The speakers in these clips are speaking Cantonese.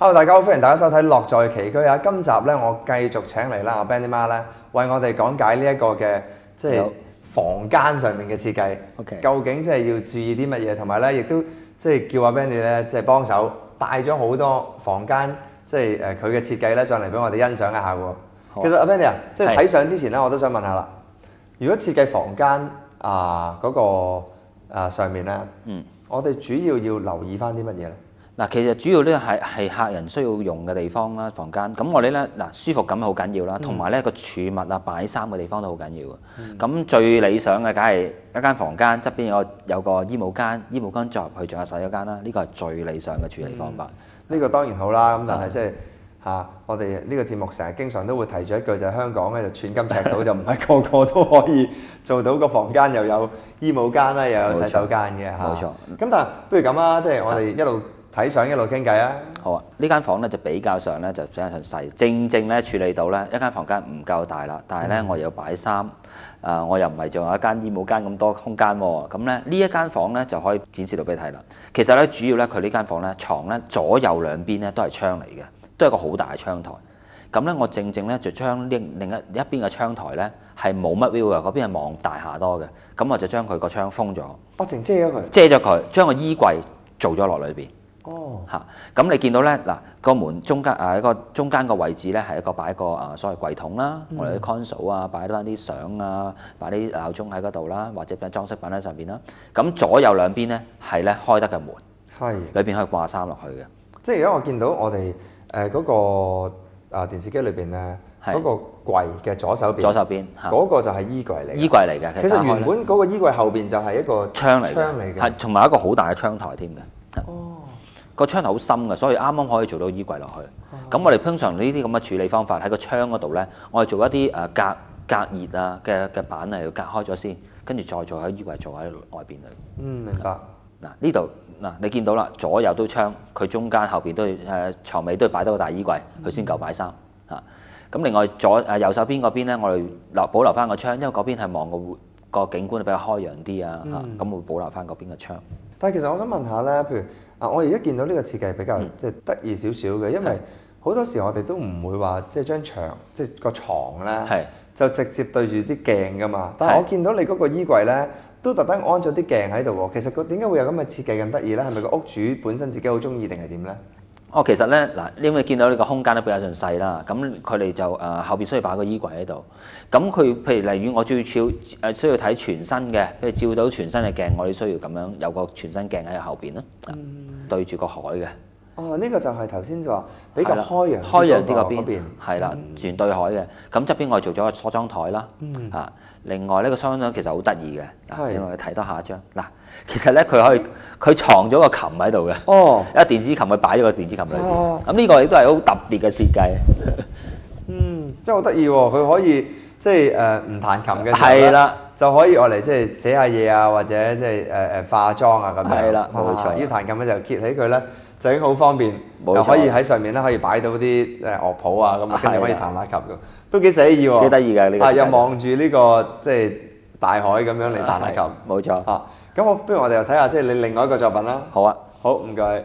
Hello， 大家好，歡迎大家收睇《樂在其居》啊！今集咧，我繼續請嚟啦，我 Benny Ma 咧，為我哋講解呢一個嘅即係房間上面嘅設計。 OK， 究竟即係要注意啲乜嘢，同埋咧，亦都即係叫阿 Benny 咧，即係幫手帶咗好多房間，即係佢嘅設計咧上嚟俾我哋欣賞一下喎。其實阿 Benny 啊，即係睇相之前咧，我都想問下啦，如果設計房間嗰個上面咧，我哋主要要留意翻啲乜嘢咧？ 嗱，其實主要咧係客人需要用嘅地方啦，房間。咁我哋咧舒服感好緊要啦，同埋咧個儲物啊、擺衫嘅地方都好緊要嘅。咁最理想嘅梗係一間房間側邊有個衣帽間，衣帽間再入去仲有洗手間啦。呢個係最理想嘅處理方法。 呢個當然好啦，咁但係即係我哋呢個節目成日經常都會提住一句就係香港咧就寸金尺土，就唔係個個都可以做到個房間又有衣帽間啦，又有洗手間嘅嚇。 冇錯。 咁但係不如咁啊，即係我哋一路睇相一路傾偈啊！ 好啊，呢間房咧就比較上咧就比較上細，正咧處理到咧一間房間唔夠大啦，但係咧我又擺衫，我又唔係仲有一間衣帽間咁多空間喎，咁咧呢一間房咧就可以展示到俾你睇啦。其實咧主要咧佢呢間房咧床咧左右兩邊咧都係窗嚟嘅，都係一個好大嘅窗台。咁咧我正咧就將另一邊嘅窗台咧係冇乜 view 嘅，嗰邊係望大廈多嘅，咁我就將佢個窗封咗， 我淨遮咗佢， 遮咗佢，將個衣櫃做咗落裏邊。 哦， 咁你見到咧嗱個門中間一個中間個位置咧係一個擺個所謂櫃桶啦，我哋啲 console 啊擺翻啲相啊，擺啲鬧鐘喺嗰度啦，或者擺裝飾品喺上邊啦。咁左右兩邊咧係咧開得嘅門， 係裏邊可以掛衫落去嘅。 即係而家我見到我哋嗰個電視機裏邊咧嗰個櫃嘅左手邊嗰個就係衣櫃嚟， 衣櫃嚟嘅。 其實原本嗰個衣櫃後邊就係一個窗嚟嘅，係同埋一個好大嘅窗台添嘅。 哦。 個窗頭好深嘅，所以啱啱可以做到衣櫃落去。咁我哋通常呢啲咁嘅處理方法喺個窗嗰度咧，我哋做一啲隔熱啊嘅板嚟隔開咗先，跟住再做喺衣櫃做喺外邊嚟。 明白。 嗱呢度你見到啦，左右都窗，佢中間後邊都床尾都要擺多個大衣櫃，佢先夠擺衫嚇。咁另外右手邊嗰邊咧，我哋保留翻個窗，因為嗰邊係望個景觀比較開揚啲啊嚇，咁會保留翻嗰邊嘅窗。 但係其實我想問下咧，譬如我而家見到呢個設計比較即係得意少少嘅，因為好多時我哋都唔會話即係張牆即係個床咧，就直接對住啲鏡噶嘛。但係我見到你嗰個衣櫃咧，都特登安咗啲鏡喺度喎。其實佢點解會有咁嘅設計咁得意咧？係咪個屋主本身自己好中意定係點咧？ 其實咧嗱，因為見到呢個空間都比較上細啦，咁佢哋就後邊需要擺個衣櫃喺度。咁佢譬如例如我需要睇全身嘅，譬如照到全身嘅鏡，我哋需要咁樣有個全身鏡喺後邊咯，對住個海嘅。 哦，呢個就係頭先就話比較開揚啲嗰邊，係啦，全對海嘅。咁側邊我哋做咗個梳妝台啦，另外呢個梳妝台其實好得意嘅，因為睇多下一張嗱。其實咧，佢藏咗個琴喺度嘅，一個電子琴佢擺咗個電子琴裏邊。咁呢個亦都係好特別嘅設計。 真係好得意喎！佢可以即係唔彈琴嘅時候咧，就可以攞嚟即係寫下嘢啊，或者即係化妝啊咁樣。 係啦，冇錯。 要彈琴嘅時候揭起佢咧，就已經好方便，又可以喺上面咧可以擺到啲樂譜啊咁，跟住可以彈下琴嘅，都幾寫意喎。 幾得意㗎呢個。 又望住呢個即係大海咁樣嚟彈下琴。 冇錯。 咁不如我哋又睇下即係你另外一個作品啦。 好啊， 好唔該。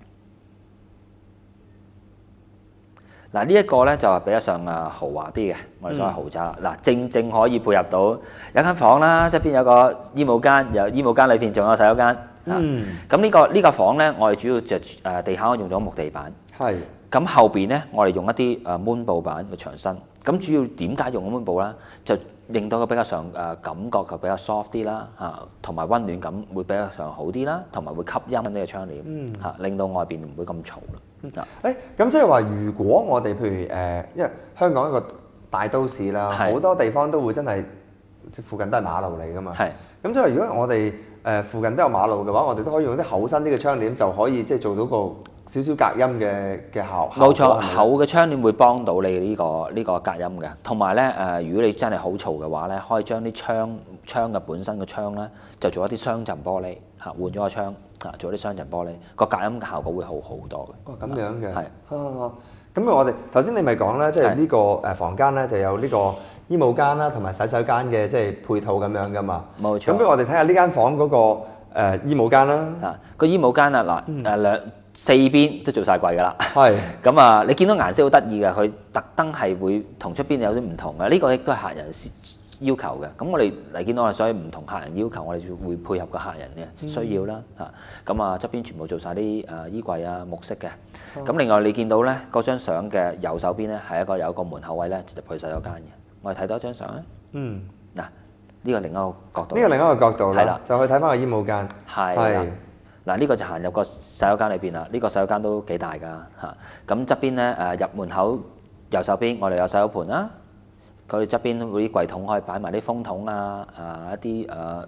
嗱呢一個咧就係比較上豪華啲嘅，我哋所謂豪宅啦。嗱正可以配合到有間房啦，側邊有個衣帽間，有衣帽間裏邊仲有洗手間。咁呢個房咧，我哋主要就地下我用咗木地板。 係。咁後邊咧，我哋用一啲悶布板嘅牆身。咁主要點解用悶布咧？就令到佢比較上感覺就比較 soft 啲啦，同埋溫暖感會比較上好啲啦，同埋會吸音呢個窗簾，令到外邊唔會咁嘈啦。 咁即係話，如果我哋譬如因為香港一個大都市啦，好多地方都會真係即附近都係馬路嚟㗎嘛。咁即係如果我哋附近都有馬路嘅話，我哋都可以用啲厚身啲嘅窗簾，就可以即係做到個少少隔音嘅效果。 冇錯，厚嘅窗簾會幫到你呢個隔音嘅。同埋咧如果你真係好嘈嘅話咧，可以將啲窗嘅本身嘅窗咧，就做一啲雙層玻璃換咗個窗做一啲雙層玻璃，個隔音效果會好好多嘅。 咁樣嘅。係。咁我哋頭先你咪講咧，即係呢個房間咧就有呢個衣帽間啦，同埋洗手間嘅即係配套咁樣噶嘛。 冇錯。 咁不如我哋睇下呢間房嗰個衣帽間啦。 個衣帽間四邊都做晒櫃㗎啦。 係咁啊，你見到顏色好得意嘅，佢特登係會同出邊有啲唔同嘅，呢個亦都係客人要求嘅。咁我哋嚟見到我哋，所以唔同客人要求，我哋會配合個客人嘅需要啦嚇。咁啊側邊全部做晒啲衣櫃啊木色嘅。咁另外你見到咧嗰張相嘅右手邊咧係有個門口位咧，就入去洗手間嘅。我哋睇多張相咧。嗱，呢個另一個角度。 呢個另一個角度係啦啦，就去睇翻個衣帽間。 係啦。嗱，呢個就行入個洗手間裏邊啦。呢個洗手間都幾大㗎嚇。咁側邊咧入門口右手邊，我哋有洗手盤啦。佢側邊嗰啲櫃桶可以擺埋啲風筒啊，一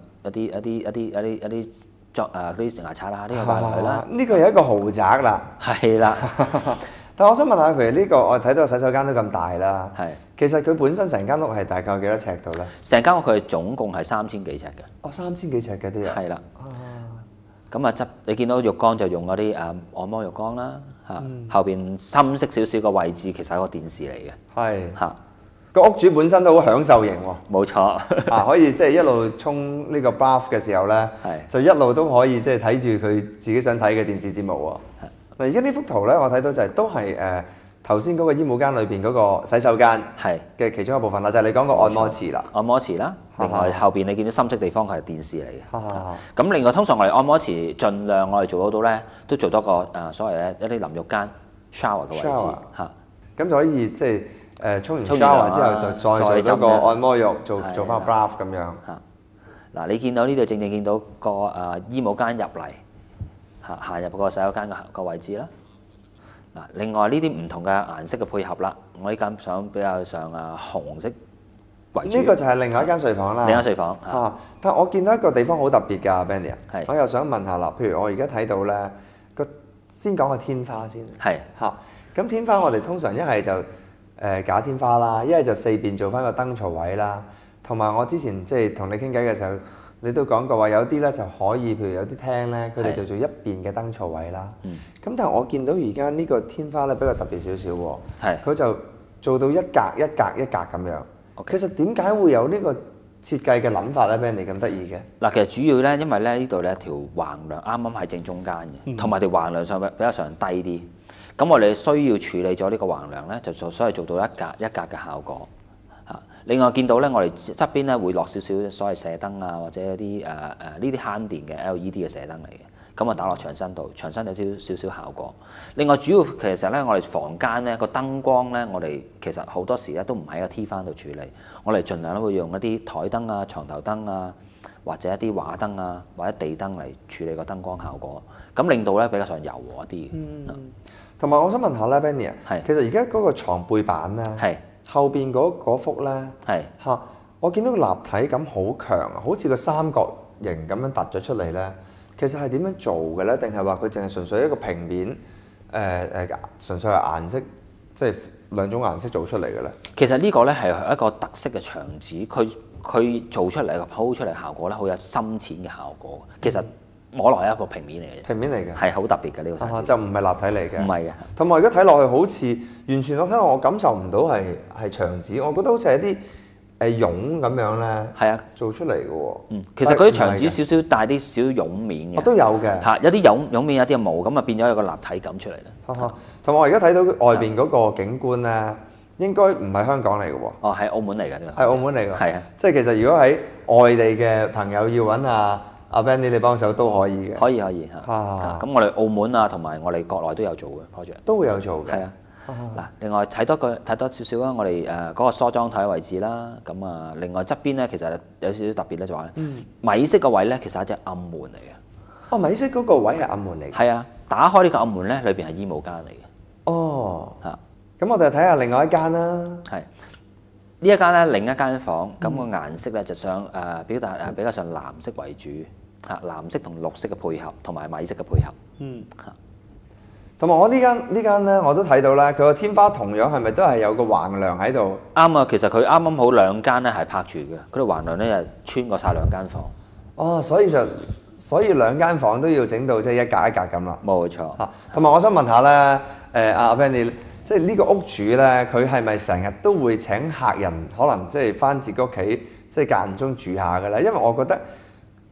啲作嗰啲牙刷啦，呢個擺落去啦。 呢個有一個豪宅啦。 係啦。 但我想問下，譬如呢個我睇到洗手間都咁大啦。 係。 其實佢本身成間屋係大概幾多尺度咧？ 成間屋佢總共係3000幾尺嘅。 哦，3000幾尺嘅都有。 係啦。咁啊你見到浴缸就用嗰啲按摩浴缸啦嚇，後邊深色少少個位置其實係個電視嚟嘅。 係。 嚇。 個屋主本身都好享受型喎。 冇錯。 可以即係一路沖呢個 bath 嘅時候咧，就一路都可以即係睇住佢自己想睇嘅電視節目喎。嗱，而家呢幅圖咧，我睇到就係都係頭先嗰個衣帽間裏邊嗰個洗手間嘅其中一部分啦，就係你講個按摩池啦。 按摩池啦，另外後邊你見到深色地方佢係電視嚟嘅。咁另外通常我哋按摩池盡量我哋做到咧，都做多個所謂咧一啲淋浴間 shower 嘅位置嚇。 咁就可以即係沖完 shower 之後就再做一個按摩浴，做翻個 bath 咁樣。 嚇嗱，你見到呢度正見到個衣帽間入嚟行入個洗手間個位置啦。嗱，另外呢啲唔同嘅顏色嘅配合啦，我呢間相比較上紅色為主。 呢個就係另外一間睡房啦。 另一間睡房但係我見到一個地方好特別㗎 ，Benny 啊， 係。 我又想問下啦，譬如我而家睇到咧先講個天花先。 係。 咁天花我哋通常一係就假天花啦，一係就四邊做翻個燈槽位啦，同埋我之前即係同你傾偈嘅時候，你都講過話有啲咧就可以，譬如有啲廳咧，佢哋就做一邊嘅燈槽位啦。咁但係我見到而家呢個天花咧比較特別少少喎。 係。 佢就做到一格一格一格咁樣。其實點解會有呢個設計嘅諗法咧？俾人哋咁得意嘅？ 嗱，其實主要咧，因為咧呢度咧條橫梁啱啱喺正中間嘅，同埋條橫梁上比較上低啲。咁我哋需要處理咗呢個橫梁咧，就所謂做到一格一格嘅效果。另外見到咧，我哋側邊咧會落少少所謂射燈啊，或者一啲呢啲慳電嘅 LED 嘅射燈嚟嘅，咁啊打落牆身度，牆身有少少效果。另外主要其實咧，我哋房間咧個燈光咧，我哋其實好多時咧都唔喺個 T 翻度處理，我哋盡量都會用一啲台燈啊、床頭燈啊，或者一啲畫燈啊，或者地燈嚟處理個燈光效果，咁令到咧比較上柔和一啲。 同埋我想問下咧 ，Benny 啊，其實而家嗰個牀背板咧，後邊嗰幅咧，我見到個立體感好強啊，好似個三角形咁樣突咗出嚟咧。其實係點樣做嘅咧？定係話佢淨係純粹一個平面純粹係顏色，即係兩種顏色做出嚟嘅咧？其實呢個咧係一個特色嘅牆紙，佢做出嚟嘅鋪出嚟效果咧，好有深淺嘅效果。其實摸落係一個平面嚟嘅， 平面嚟嘅， 係好特別嘅呢個材質， 就唔係立體嚟嘅， 唔係嘅。 同埋而家睇落去好似完全我睇落我感受唔到係牆紙，我覺得好似係一啲絨咁樣咧， 係啊， 做出嚟嘅喎。 其實佢啲牆紙少少帶啲少少絨面嘅， 都有嘅。 有啲絨面，有啲毛，咁啊變咗有個立體感出嚟啦。 同埋我而家睇到外邊嗰個景觀咧，應該唔係香港嚟嘅喎。 哦，係澳門嚟嘅呢個。 係澳門嚟嘅。 係啊， 即係其實如果喺外地嘅朋友要揾阿 Benny 你幫手都可以嘅。 可以嚇。咁我哋澳門啊，同埋我哋國內都有做嘅 project。都會有做嘅。係啊。嗱，另外睇多少少啦，我哋嗰個梳妝台位置啦，咁啊，另外側邊咧其實有少少特別咧，就話米色個位咧其實係一隻暗門嚟嘅。哦，米色嗰個位係暗門嚟嘅。係啊，打開呢個暗門咧，裏邊係衣帽間嚟嘅。哦。咁我哋睇下另外一間啦。係。呢一間咧另一間房，咁個顏色咧就想比較上藍色為主，藍色同綠色嘅配合，同埋米色嘅配合。同埋我呢間咧，我都睇到啦，佢個天花同樣係咪都係有個橫梁喺度？啱啊，其實佢啱啱好兩間咧係拍住嘅，嗰條橫梁咧係穿過晒兩間房。哦，所以兩間房都要整到即係一格一格咁啦。冇錯。同埋我想問下咧，阿 Benny，即係呢個屋主咧，佢係咪成日都會請客人可能即係翻自己屋企，即係間唔中住下嘅咧？因為我覺得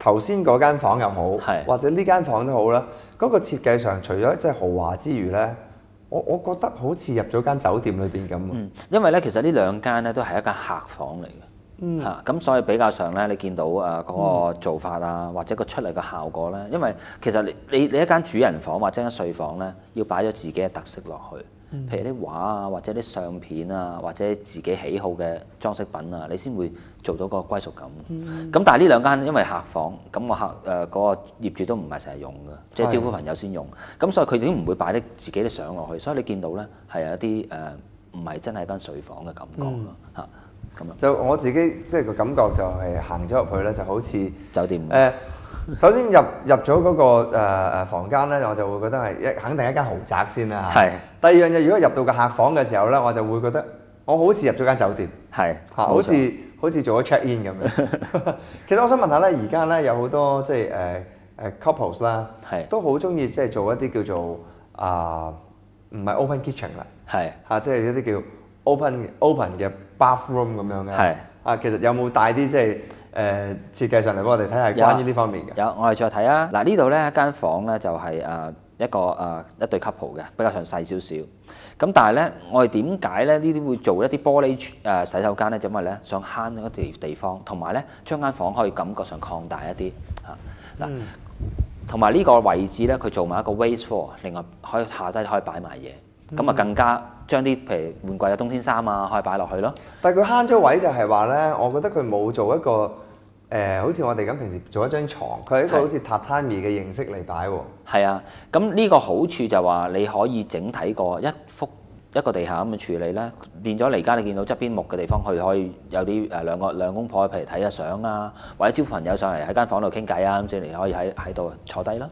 頭先嗰間房又好， 係或者呢間房都好啦，嗰、個設計上除咗即係豪華之餘咧，我覺得好似入咗間酒店裏邊咁。 因為咧其實呢兩間咧都係一間客房嚟嘅，咁所以比較上咧你見到嗰個做法啊，或者個出嚟嘅效果咧，因為其實你一間主人房或者一間睡房咧，要擺咗自己嘅特色落去。譬如啲畫啊，或者啲相片啊，或者自己喜好嘅裝飾品啊，你先會做到個歸屬感。咁但係呢兩間因為客房，咁個客嗰個業主都唔係成日用嘅，即係招呼朋友先用。咁所以佢哋都唔會擺啲自己啲相落去，所以你見到咧係有一啲唔係真係間睡房嘅感覺咯嚇。咁啊， 就我自己即係個感覺就係行咗入去咧，就好似酒店首先入咗嗰個房間咧，我就會覺得係肯定一間豪宅先啦。 係。 第二樣嘢，如果入到個客房嘅時候咧，我就會覺得我好似入咗間酒店， 係嚇，好似做咗 check in 咁樣。其實我想問下咧，而家咧有好多即係couples 啦，都好中意即係做一啲叫做唔係 open kitchen 啦， 係嚇，即係一啲叫 open 嘅 bathroom 咁樣嘅。 係其實有冇帶啲即係設計上嚟幫我哋睇下關於呢方面嘅？ 有，我哋再睇啊！嗱，呢度咧一間房咧就係一對 couple 嘅，比較上細少少。咁但係咧，我哋點解咧呢啲會做一啲玻璃洗手間咧？就因為咧想慳嗰啲地方，同埋咧將間房可以感覺上擴大一啲嚇嗱。同埋呢個位置咧，佢做埋一個 waste floor， 另外可以下低可以擺埋嘢，咁啊更加將啲譬如換季嘅冬天衫啊，可以擺落去咯。 但係佢慳咗位就係話咧，我覺得佢冇做一個好似我哋咁平時做一張床，佢係一個好似榻榻米嘅形式嚟擺喎。係啊，咁呢個好處就話你可以整體個一個地下咁嘅處理咧，變咗嚟家你見到側邊木嘅地方，佢可以有啲兩公婆譬如睇下相啊，或者招呼朋友上嚟喺間房度傾偈啊，咁先嚟可以喺度坐低啦。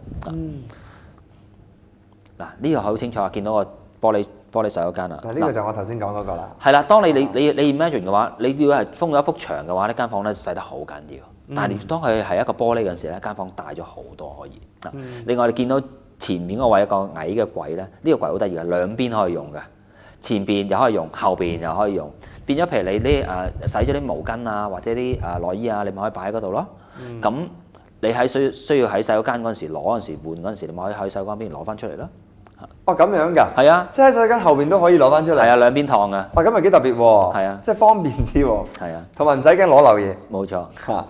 嗱呢個好清楚啊，見到個玻璃洗手間啊。 嗱呢個就我頭先講嗰個啦。 係啦，當你 imagine 嘅話，你要係封咗一幅牆嘅話，呢間房咧細得好緊要。但係當佢係一個玻璃嗰陣時咧，間房大咗好多可以。另外你見到前面嗰位一個矮嘅櫃咧，呢個櫃好得意嘅，兩邊可以用嘅。前邊又可以用，後邊又可以用，變咗譬如你啲洗咗啲毛巾啊，或者啲內衣啊，你咪可以擺喺嗰度咯。咁你喺需要喺洗手間嗰陣時攞嗰陣時換嗰陣時，你咪可以喺洗手間邊攞翻出嚟咯。 哦，咁樣㗎？ 係啊， 即係喺洗手間後邊都可以攞翻出嚟。 係啊，兩邊燙㗎。 咁咪幾特別喎？ 係啊， 即係方便啲喎。 係啊， 同埋唔使驚攞漏嘢。 冇錯。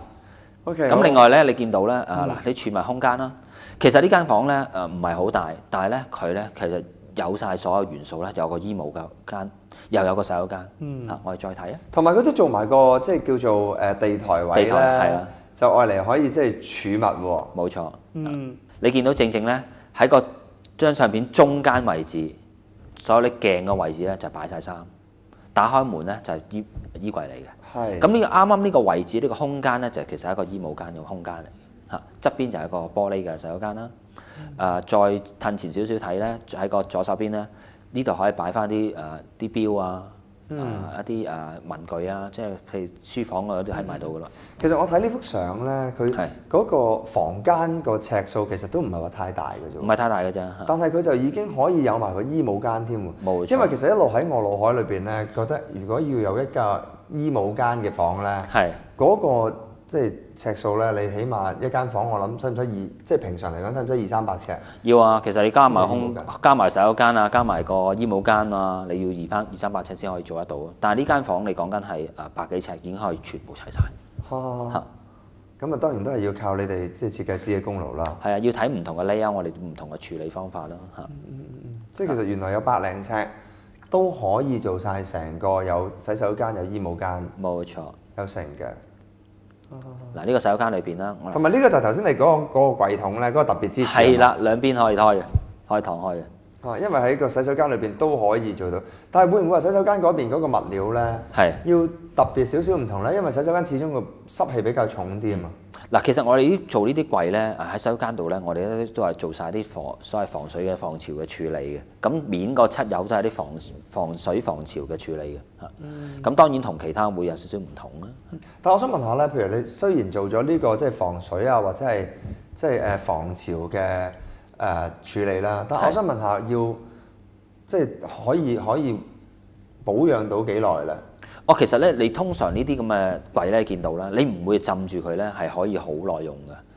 OK。 咁另外咧，你見到咧嗱，你儲埋空間啦。其實呢間房咧唔係好大，但係咧佢咧其實有晒所有元素咧，有個衣帽間，又有個洗手間。我哋再睇啊。同埋佢都做埋個即係叫做地台位咧，係啊，就愛嚟可以即係儲物喎。 冇錯。你見到正咧喺個張相片中間位置，所有啲鏡嘅位置咧就擺晒衫，打開門咧就係衣櫃嚟嘅。 係。咁呢個啱啱呢個位置呢個空間咧就其實係一個衣帽間嘅空間嚟。側邊就係個玻璃嘅洗手間啦。再褪前少少睇咧，喺個左手邊咧，呢度可以擺翻啲錶啊，一啲文具啊，即係譬如書房嗰啲喺埋度噶啦。 其實我睇呢幅相咧，佢嗰個房間個尺數其實都唔係話太大嘅啫。 唔係太大嘅啫。 但係佢就已經可以有埋個衣帽間添喎。 冇錯。 因為其實一路喺我腦海裏邊咧，覺得如果要有一間衣帽間嘅房咧，嗰個即係尺數咧，你起碼一間房我諗使唔使即係平常嚟講使唔使200-300尺？ 要啊，其實你加埋洗手間啊，加埋個衣帽間啊，你要200-300尺先可以做得到。但係呢間房你講緊係百幾尺已經可以全部齊晒。 咁啊當然都係要靠你哋即係設計師嘅功勞啦。 係啊，要睇唔同嘅 layout，我哋唔同嘅處理方法啦。 即係其實原來有百零尺都可以做晒成個有洗手間有衣帽間。 冇錯。 有成嘅。 嗱呢個洗手間裏邊啦， 同埋呢個就係頭先你講嗰個櫃桶咧，嗰個特別之處。 係啦，兩邊可以開嘅，可以燙開嘅。 因為喺個洗手間裏邊都可以做到，但係會唔會話洗手間嗰邊嗰個物料咧，要特別少少唔同咧？因為洗手間始終個濕氣比較重啲啊嘛。 嗱，其實我哋做呢啲櫃咧，喺洗手間度咧，我哋都係做晒啲所謂防水嘅防潮嘅處理嘅。咁面個漆油都係啲防水防潮嘅處理嘅。咁當然同其他會有少少唔同啦。 但我想問下咧，譬如你雖然做咗呢個即係防水啊，或者係即係防潮嘅處理啦，但我想問下，要即係可以保養到幾耐咧？其實咧，你通常呢啲咁嘅櫃咧，見到啦，你唔會浸住佢咧，係可以好耐用嘅。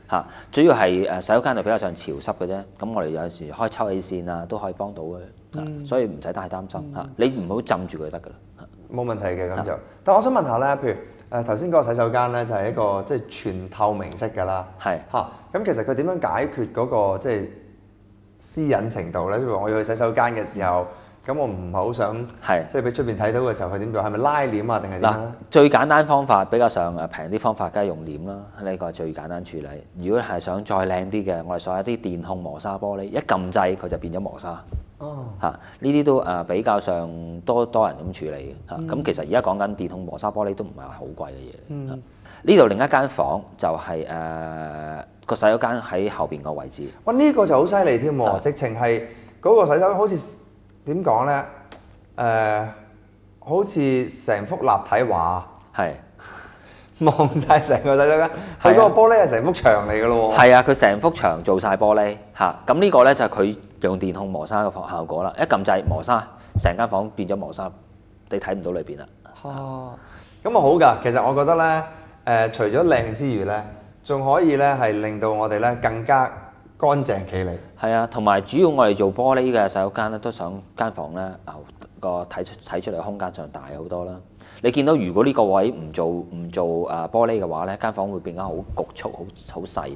嚇。主要係洗手間就比較上潮濕嘅啫。咁我哋有陣時開抽氣扇啊都可以幫到嘅，所以唔使太擔心嚇。你唔好浸住佢得㗎啦。 冇問題嘅咁就。但我想問下咧，譬如頭先嗰個洗手間咧就係一個即係全透明式㗎啦。 係嚇，咁其實佢點樣解決嗰個即係私隱程度咧？譬如我要去洗手間嘅時候，咁我唔係好想即係俾出邊睇到嘅時候，佢點做？係咪拉簾啊，定係點咧？ 最簡單方法比較上平啲方法，梗係用簾啦。呢個係最簡單處理。如果係想再靚啲嘅，我哋所有啲電控磨砂玻璃，一撳掣佢就變咗磨砂。 哦， 嚇，呢啲都比較上多人咁處理嘅嚇。咁其實而家講緊電控磨砂玻璃都唔係話好貴嘅嘢。呢度另一間房就係個洗手間喺後邊個位置。 哇！呢個就好犀利添喎，直情係嗰個洗手間好似點講咧？好似成幅立體畫， 係望晒成個洗手間。佢嗰個玻璃係成幅牆嚟㗎咯喎。 係啊，佢成幅牆做晒玻璃嚇。咁呢個咧就係佢用電控磨砂嘅效果啦。一撳掣磨砂，成間房變咗磨砂，你睇唔到裏邊啦。 哦，咁啊好㗎。其實我覺得咧，除咗靚之餘咧，仲可以咧係令到我哋咧更加乾淨企理。 係啊，同埋主要我哋做玻璃嘅洗手間咧，都想間房咧個睇出嚟空間上大好多啦。你見到如果呢個位唔做玻璃嘅話咧，間房會變得好局促、好細。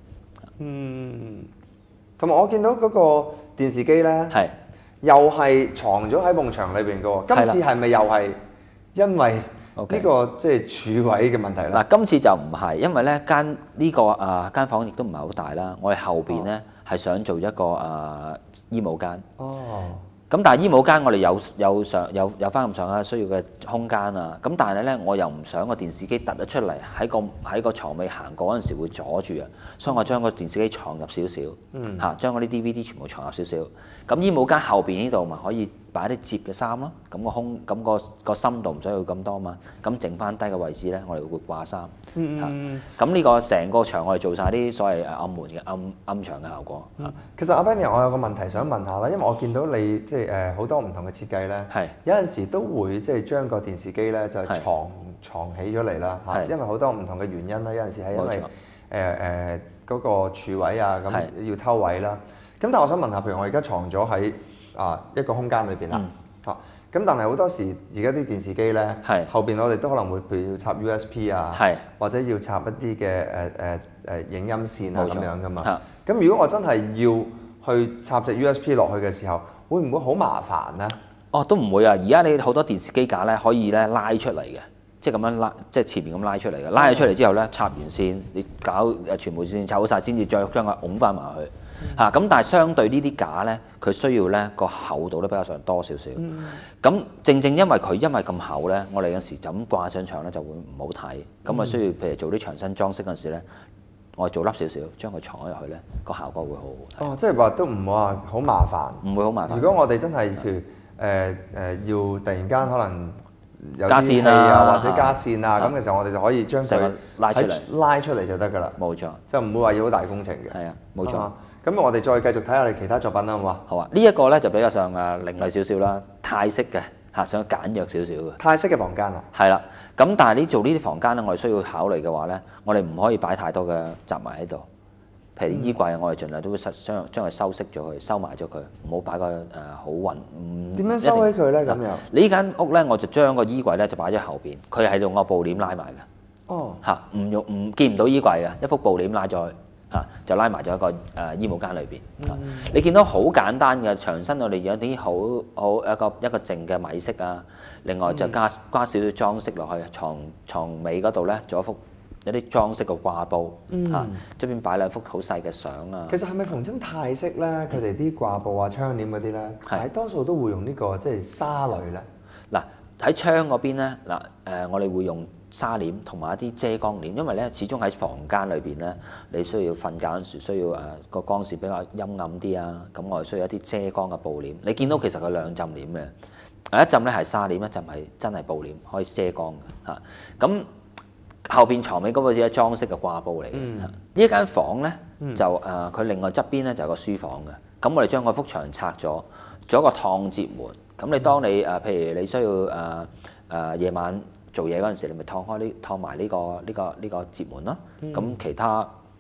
同埋我見到嗰個電視機咧， 係又係藏咗喺埲牆裏邊嘅喎。今次係咪又係因為呢個即係柱位嘅問題咧？ 嗱，今次就唔係，因為咧間房亦都唔係好大啦。我哋後邊咧係想做一個衣帽間。 哦。 咁但係衣帽間我哋有翻咁上下需要嘅空間啊。咁但係咧我又唔想個電視機突咗出嚟喺個床尾行過嗰陣時會阻住啊，所以我將個電視機藏入少少，嚇將嗰啲 DVD 全部藏入少少。咁衣帽間後邊呢度咪可以擺啲摺嘅衫咯，咁個深度唔需要咁多嘛。咁剩翻低嘅位置咧，我哋會掛衫。咁呢個成個牆我哋做晒啲所謂暗門嘅暗牆嘅效果。 其實阿 Benny，我有個問題想問下啦，因為我見到你即係好多唔同嘅設計咧，有陣時都會即係將個電視機咧就藏起咗嚟啦嚇，因為好多唔同嘅原因啦，有陣時係因為嗰個柱位啊咁要偷位啦。咁但係我想問下，譬如我而家藏咗喺一個空間裏邊啦嚇，咁但係好多時而家啲電視機咧後邊我哋都可能會譬如要插 USB 啊，或者要插一啲嘅影音線啊咁樣噶嘛。咁如果我真係要去插隻 USB 落去嘅時候，會唔會好麻煩咧？ 哦，都唔會啊！而家你好多電視機架咧可以咧拉出嚟嘅，即係咁樣拉，即係前面咁拉出嚟嘅。拉咗出嚟之後咧，插完線，你搞全部線插好晒，先至再將佢拱翻埋去。咁但係相對呢啲架咧，佢需要咧個厚度都比較上多少少。咁正因為咁厚咧，我哋有時就咁掛上牆咧就會唔好睇。咁啊需要譬如做啲牆身裝飾嗰陣時咧，我哋做凹少少，將佢藏咗入去咧，個效果會好好。 哦，即係話都唔會話好麻煩， 唔會好麻煩。 如果我哋真係譬如要突然間可能有加線啊， 或者加線啊，咁嘅時候我哋就可以將佢拉出嚟就得㗎啦。 冇錯， 就唔會話要好大工程嘅。 係啊，冇錯。 咁我哋再繼續睇下你其他作品啦，好嘛？ 好啊，呢一個咧就比較上另類少少啦，泰式嘅嚇，想簡約少少嘅。 泰式嘅房間啊。 係啦，咁但係做呢啲房間咧，我哋需要考慮嘅話咧，我哋唔可以擺太多嘅雜物喺度。譬如衣櫃，我哋盡量都會將佢收飾咗佢，收埋咗佢，唔好擺個好暈。 點樣收起佢咧？咁又？ 呢間屋咧，我就將個衣櫃咧就擺咗後邊，佢係用個布簾拉埋嘅。 哦。 嚇，見唔到衣櫃嘅，一幅布簾拉咗去。就拉埋咗一個衣帽間裏邊。你見到好簡單嘅牆身，我哋有啲好一個靜嘅米色啊。另外就加少少裝飾落去，床尾嗰度咧做有啲裝飾嘅掛布嚇，側邊擺兩幅好細嘅相啊。 其實係咪逢親泰式咧？佢哋啲掛布啊、窗簾嗰啲咧，係多數都會用呢個即係紗類咧。 嗱喺窗嗰邊咧，我哋會用紗簾同埋一啲遮光簾，因為咧始終喺房間裏邊咧，你需要瞓覺嗰陣時需要個光線比較陰暗啲啊，咁我哋需要一啲遮光嘅布簾。你見到其實佢兩浸簾嘅，一浸咧係紗簾，一浸係真係布簾，可以遮光嘅嚇。咁後邊床尾嗰個只係裝飾嘅掛布嚟嘅。呢一間房咧就佢另外側邊咧就有個書房嘅，咁我哋將嗰幅牆拆咗，做一個趟接門。咁你當你譬如你需要夜晚做嘢嗰陣時，你咪趟埋呢個接門咯。咁其他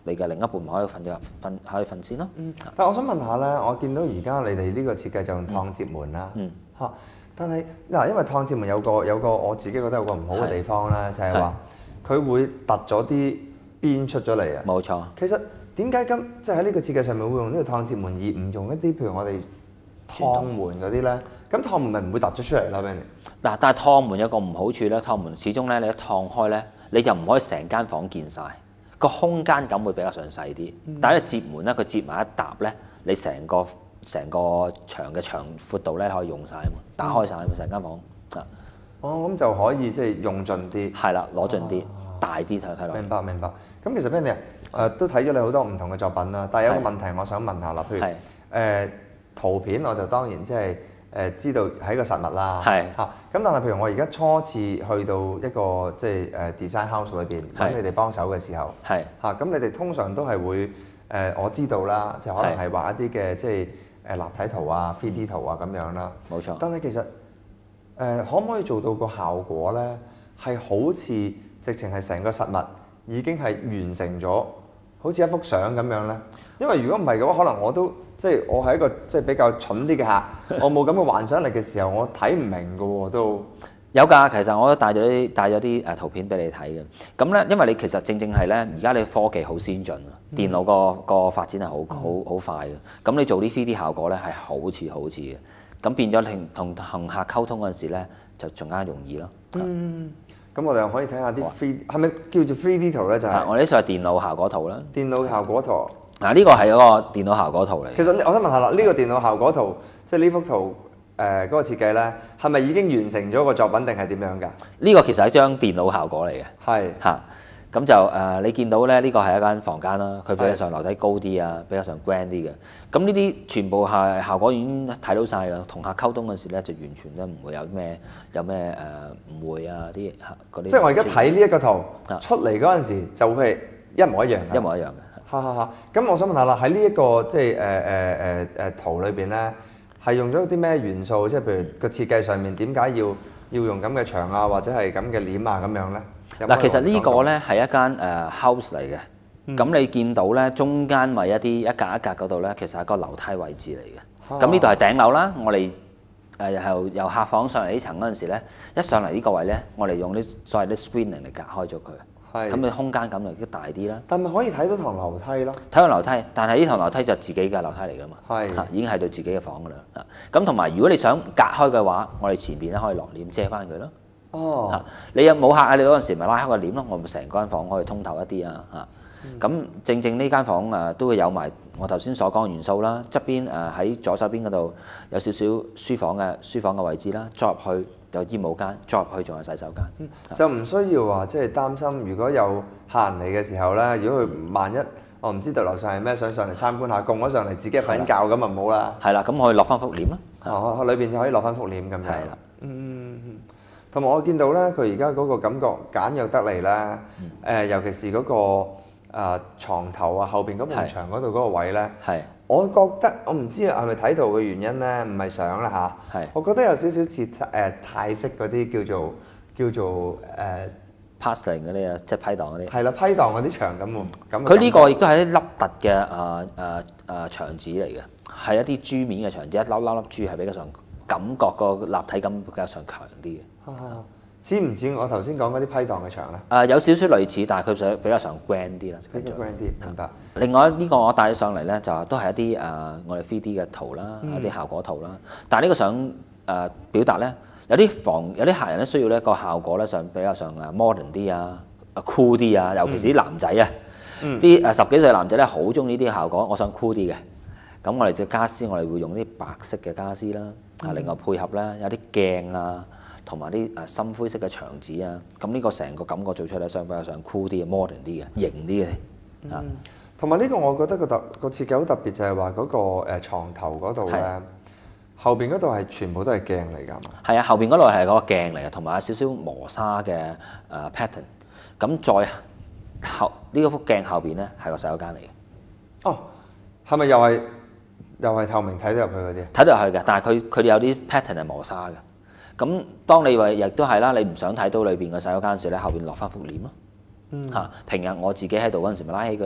你嘅另一半可以可以瞓先咯。 但係我想問下咧，我見到而家你哋呢個設計就用趟接門啦，嚇。但係嗱，因為趟接門有個我自己覺得有個唔好嘅地方咧，就係話佢會突咗啲邊出咗嚟啊。 冇錯。 其實點解即係喺呢個設計上面會用呢個趟接門而唔用一啲譬如我哋趟門嗰啲咧？咁趟門咪唔會突咗出嚟啦，俾你。 嗱，但係趟門有個唔好處咧，趟門始終咧你一趟開咧，你就唔可以成間房見晒，個空間感會比較上細啲。但係接門咧，佢接埋一沓咧，你成個牆嘅長闊度咧可以用晒啊嘛，打開晒啊嘛，成間房啊。 哦，咁就可以即係用盡啲。 係啦，攞盡啲，大啲睇落。 明白明白。咁其實 Benny 都睇咗你好多唔同嘅作品啦，但係有個問題我想問下啦，譬如圖片我就當然即係知道係一個實物啦。係嚇。咁但係譬如我而家初次去到一個即係design house 裏邊揾你哋幫手嘅時候，係嚇。咁你哋通常都係會我知道啦，就可能係畫一啲嘅即係立體圖啊、3D 圖啊咁樣啦。冇錯。但係其實可唔可以做到個效果咧？係好似直情係成個實物已經係完成咗，好似一幅相咁樣咧。因為如果唔係嘅話，可能我都即係我係一個即係比較蠢啲嘅客，我冇咁嘅幻想力嘅時候，我睇唔明嘅喎都。 有㗎，其實我都帶咗啲圖片俾你睇嘅。咁咧，因為你其實正係咧，而家你科技好先進啊，電腦個發展係好快嘅。咁你做啲 3D 效果咧係好似嘅。咁變咗同客溝通嗰陣時咧，就仲加容易咯。 咁我哋又可以睇下啲 3D 係咪叫做 3D 圖咧？就係我呢就係電腦效果圖啦。 電腦效果圖嗱，呢個係嗰個電腦效果圖嚟。 其實我想問下啦，呢個電腦效果圖即係呢幅圖嗰個設計咧，係咪已經完成咗個作品定係點樣㗎？ 呢個其實係一張電腦效果嚟嘅。係嚇。咁就你見到咧，呢個係一間房間啦，佢比較上樓梯高啲啊，比較上 grand 啲嘅。咁呢啲全部係效果已經睇到晒啦。同客溝通嗰時咧，就完全都唔會有咩誤會啊啲嗰啲。即係我而家睇呢一個圖出嚟嗰陣時，就會係一模一樣嘅。 一模一樣嘅。 咁我想問下啦，喺呢一個即係圖裏邊咧，係用咗啲咩元素？即係譬如個設計上面點解要用咁嘅牆啊，或者係咁嘅簾啊咁樣咧？ 嗱，其實呢個咧係一間house 嚟嘅。咁你見到咧中間咪一格一格嗰度咧，其實係個樓梯位置嚟嘅。咁呢度係頂樓啦。我哋由客房上嚟呢層嗰陣時咧，一上嚟呢個位咧，我哋用啲所謂啲 screening 嚟隔開咗佢。咁你空間感就都大啲啦。 但係咪可以睇到堂樓梯咯？ 睇到樓梯，但係呢堂樓梯就自己嘅樓梯嚟㗎嘛。已經係對自己嘅房㗎啦。咁同埋如果你想隔開嘅話，我哋前邊咧可以落簾遮翻佢咯。你有冇客啊？你嗰陣時咪拉開個簾咯，我咪成間房可以通透一啲啊。咁正呢間房都會有埋我頭先所講嘅元素啦。側邊喺左手邊嗰度有少少書房嘅位置啦，再入去有衣帽間，再入去仲有洗手間。 就唔需要話即係擔心，如果有客人嚟嘅時候咧，如果佢萬一我唔知道樓上係咩，想上嚟參觀下，供咗上嚟自己瞓覺咁啊唔好啦。係啦，咁可以落翻幅簾咯。 裏邊就可以落翻幅簾咁樣。係啦。同埋我見到咧，佢而家嗰個感覺簡約得嚟啦。尤其是嗰個牀頭啊，後邊嗰埲牆嗰度嗰個位咧。係。我覺得我唔知係咪睇圖嘅原因咧，唔係相啦嚇。係。我覺得有少少似泰式嗰啲叫做 Plastering 嗰啲啊，即係批盪嗰啲。 係啦，批盪嗰啲牆咁喎。 佢呢個亦都係一粒凸嘅牆紙嚟嘅，係一啲珠面嘅牆紙，一粒粒珠係比較上感覺個立體感比較上強啲嘅。 似唔似我頭先講嗰啲批盪嘅牆咧？ 有少少類似，但係佢比較上 grand 啲啦。 比較 grand 啲，明白。 另外呢個我帶咗上嚟咧，就都係一啲我哋 3D 嘅圖啦，一啲效果圖啦。但係呢個想表達咧，有啲客人咧需要呢個效果咧比較上modern 啲啊，cool 啲啊，尤其是啲男仔啊，啲10幾歲男仔咧好中意呢啲效果，我想 cool 啲嘅。咁我哋嘅傢俬我哋會用啲白色嘅傢俬啦，另外配合咧有啲鏡啊。同埋啲深灰色嘅牆紙啊，咁呢個成個感覺做出嚟相比較上 cool 啲嘅 modern 啲嘅型啲嘅啊。 同埋呢個我覺得個設計好特別，就係話嗰個牀頭嗰度咧，後邊嗰度係全部都係鏡嚟㗎嘛。係啊，後邊嗰度係嗰個鏡嚟嘅，同埋有少少磨砂嘅pattern。咁再後呢幅鏡後邊咧係個洗手間嚟嘅。哦，係咪又係透明睇得入去嗰啲？睇得入去嘅，但係佢哋有啲 pattern 係磨砂嘅。咁當你話亦都係啦，你唔想睇到裏邊嘅洗手間時咧，後邊落翻幅簾咯。平日我自己喺度嗰陣時咪拉起佢咯。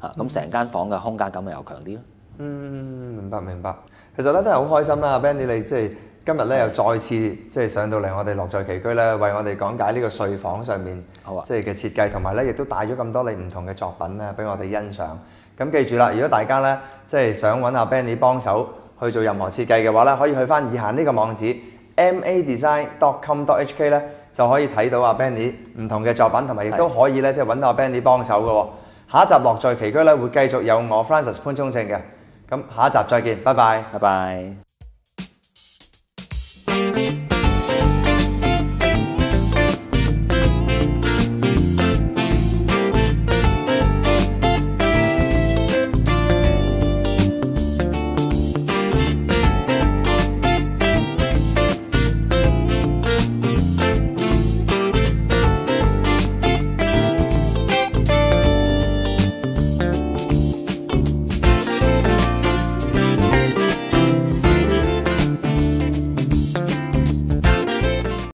咁成間房嘅空間感咪又強啲咯。 明白明白。其實咧真係好開心啦，Benny 你即係今日咧又再次即係上到嚟我哋樂在其居咧，為我哋講解呢個睡房上面即係嘅設計，同埋咧亦都帶咗咁多你唔同嘅作品咧俾我哋欣賞。咁記住啦，如果大家咧即係想揾阿 Benny 幫手去做任何設計嘅話咧，可以去翻以下呢個網址 madesign.com.hk 咧，就可以睇到阿 Benny 唔同嘅作品，同埋亦都可以咧即係揾到阿 Benny 幫手嘅喎。下一集樂在其居咧會繼續有我 Francis 潘聰正嘅。咁下一集再見，拜拜。 拜拜。